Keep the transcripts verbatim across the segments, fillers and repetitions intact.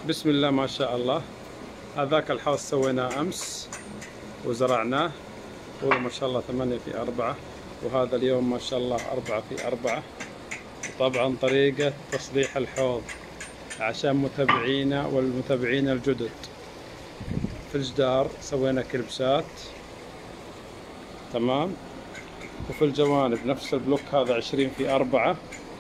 بسم الله ما شاء الله. هذاك الحوض سويناه أمس وزرعناه، طوله ما شاء الله ثمانية في أربعة، وهذا اليوم ما شاء الله أربعة في أربعة. وطبعا طريقة تصليح الحوض عشان متابعينا والمتابعين الجدد، في الجدار سوينا كلبسات تمام، وفي الجوانب نفس البلوك هذا عشرين في أربعة،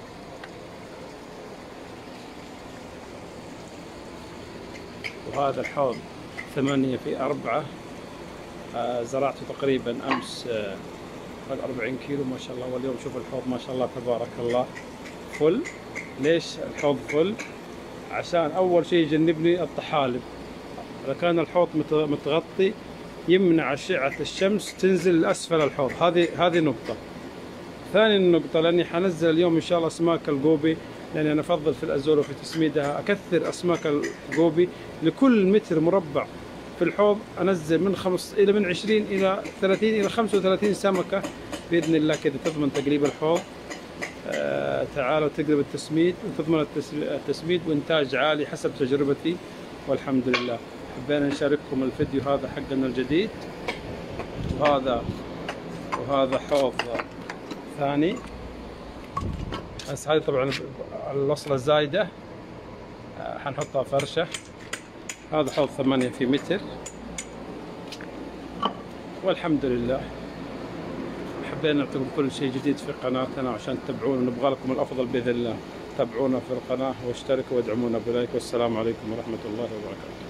وهذا الحوض ثمانية في أربعة. آه زرعته تقريبا أمس آه أربعين كيلو ما شاء الله، واليوم شوف الحوض ما شاء الله تبارك الله فل. ليش الحوض فل؟ عشان أول شيء يجنبني الطحالب. إذا كان الحوض متغطي يمنع أشعة الشمس تنزل لأسفل الحوض، هذه هذه نقطة. ثاني نقطة، لأني حنزل اليوم إن شاء الله أسماك الجوبي، لأني أنا أفضل في الأزول وفي تسميدها أكثر أسماك الجوبي. لكل متر مربع في الحوض أنزل من خمس إلى من عشرين إلى ثلاثين إلى خمسة وثلاثين سمكة بإذن الله، كذا تضمن تقليب الحوض. آه تعالوا تقلب التسميد وتضمن التسميد وإنتاج عالي حسب تجربتي والحمد لله. حبينا نشارككم الفيديو هذا حقنا الجديد. وهذا وهذا حوض ثاني، بس هذه طبعا الوصلة الزايدة حنحطها فرشة. هذا حوض ثمانية في متر والحمد لله. حبينا نعطيكم كل شيء جديد في قناتنا عشان تتابعونا، نبغى لكم الأفضل بإذن الله. تابعونا في القناة واشتركوا وادعمونا بلايك، والسلام عليكم ورحمة الله وبركاته.